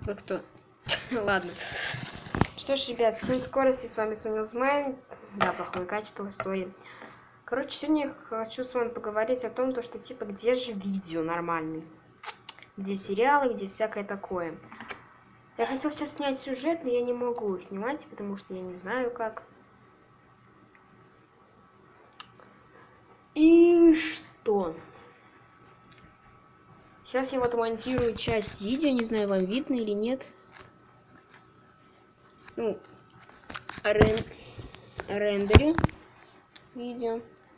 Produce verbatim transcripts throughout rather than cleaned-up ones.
Вы кто? Ладно. Что ж, ребят, всем скорости, с вами Соня Узмайн. Да, плохое качество, сори. Короче, сегодня я хочу с вами поговорить о том, то, что типа, где же видео нормальные? Где сериалы, где всякое такое. Я хотел сейчас снять сюжет, но я не могу снимать, потому что я не знаю как. И что? Сейчас я вот монтирую часть видео, не знаю, вам видно или нет. Ну, рен... рендерю видео.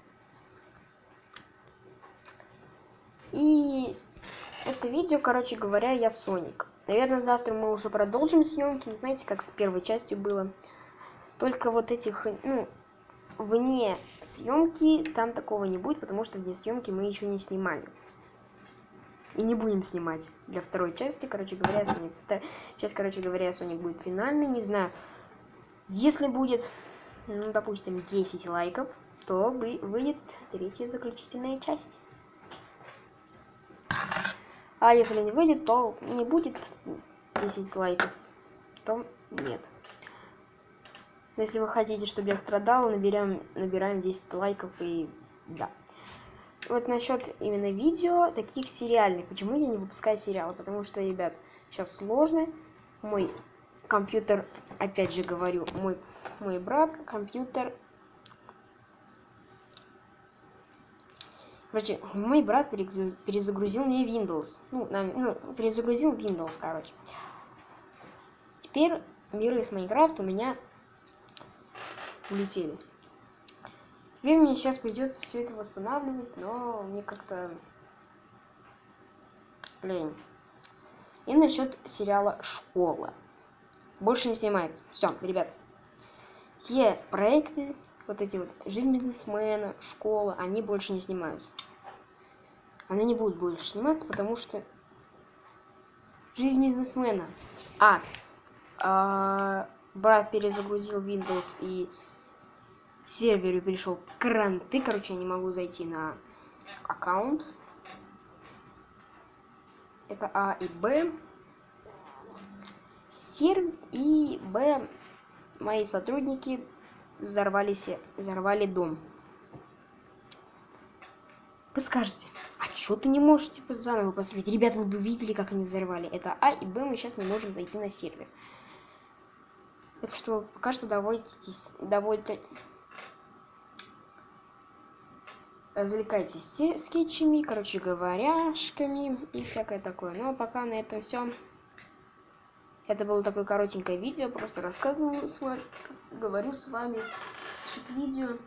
И это видео, короче говоря, я Соник. Наверное, завтра мы уже продолжим съемки. Знаете, как с первой частью было. Только вот этих, ну, вне съемки там такого не будет, потому что вне съемки мы еще не снимали. И не будем снимать для второй части, короче говоря, Соник. Часть, короче говоря, Соник будет финальной, не знаю. Если будет, ну, допустим, десять лайков, то выйдет третья заключительная часть. А если не выйдет, то не будет десять лайков, то нет. Но если вы хотите, чтобы я страдал, наберем, набираем десять лайков и да. Вот насчет именно видео, таких сериальных. Почему я не выпускаю сериалы? Потому что, ребят, сейчас сложно. Мой компьютер, опять же говорю, мой, мой брат, компьютер... Короче, мой брат перезагрузил мне Windows. Ну, на, ну, перезагрузил Windows, короче. Теперь миры с Майнкрафт у меня улетели. Теперь мне сейчас придется все это восстанавливать, но мне как-то лень. И насчет сериала «Школа». Больше не снимается. Все, ребят. Те проекты, вот эти вот «Жизнь бизнесмена», «Школа», они больше не снимаются. Они не будут больше сниматься, потому что «Жизнь бизнесмена». А, а брат перезагрузил Windows и серверу перешел кранты. Короче, я не могу зайти на аккаунт. Это А и Б. Сервер и Б. Мои сотрудники взорвали, се... взорвали дом. Вы скажете, а чё ты не можешь типа заново построить? Ребят, вы бы видели, как они взорвали. Это А и Б, мы сейчас не можем зайти на сервер. Так что пока что доводитесь, довольно... Развлекайтесь скетчами, короче говоря, шками и всякое такое. Ну а пока на этом все. Это было такое коротенькое видео, просто рассказываю с вами, говорю с вами, что видео.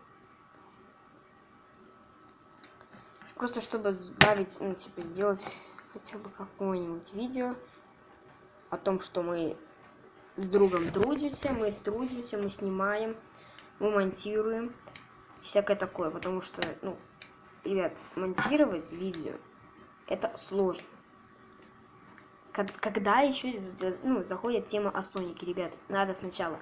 Просто чтобы сбавить, ну типа сделать хотя бы какое-нибудь видео о том, что мы с другом трудимся, мы трудимся, мы снимаем, мы монтируем, всякое такое, потому что, ну, ребят, монтировать видео это сложно. Когда еще, ну, заходит тема о Сонике, ребят, надо сначала,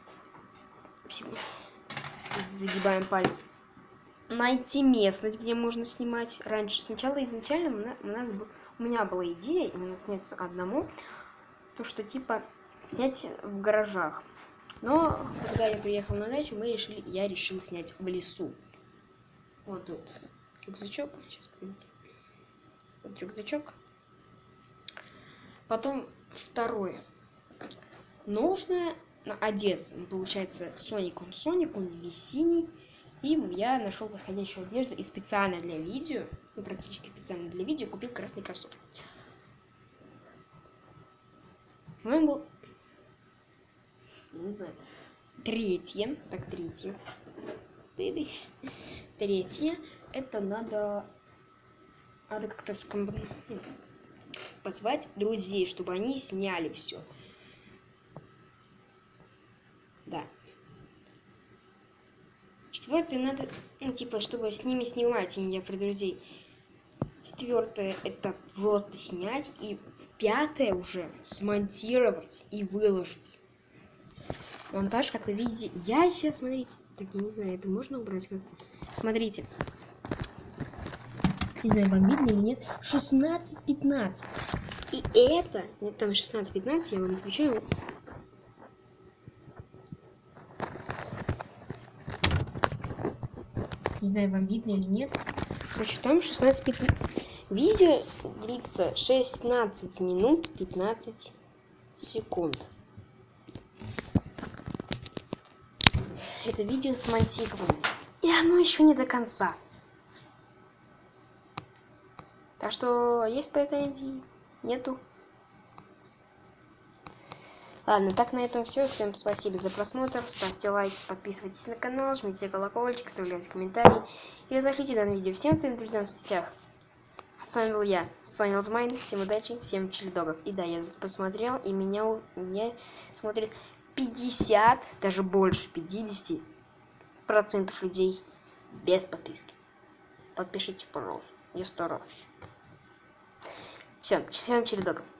загибаем пальцы, найти местность, где можно снимать. Раньше, сначала изначально у нас у меня была идея именно снять одному, то что типа снять в гаражах. Но когда я приехал на дачу, мы решили, я решил снять в лесу. Вот тут рюкзачок, сейчас погодите. Вот рюкзачок. Потом второе. Нужно одеться. Получается, Соник, он Соник, он весь синий. И я нашел подходящую одежду и специально для видео, ну, практически специально для видео, купил красный кроссовок. По-моему, не знаю. Третье. Так, третье. Третье. Это надо... Надо как-то скомб... позвать друзей, чтобы они сняли все. Да. Четвертое надо, ну, типа, чтобы с ними снимать, и не я про друзей. Четвертое это просто снять. И пятое уже смонтировать и выложить. Монтаж, как вы видите, я сейчас, смотрите, так, я не знаю, это можно убрать как? Смотрите. Не знаю, вам видно или нет. шестнадцать пятнадцать. И это... Нет, там шестнадцать пятнадцать, я вам отвечаю. Не знаю, вам видно или нет. Короче, там шестнадцать пятнадцать. Видео длится шестнадцать минут пятнадцать секунд. Это видео смонтировано. И оно еще не до конца. Так что есть претензии? Нету? Ладно, так на этом все. Всем спасибо за просмотр. Ставьте лайк, подписывайтесь на канал, жмите колокольчик, оставляйте комментарии и разошлите данное видео всем своим друзьям в сетях. А с вами был я, Соня Лазмайн. Всем удачи, всем чилидогов. И да, я посмотрел, и меня, меня смотрит пятьдесят, даже больше пятидесяти процентов людей без подписки. Подпишите, пожалуйста. Я стараюсь. Все, всем чилидогов.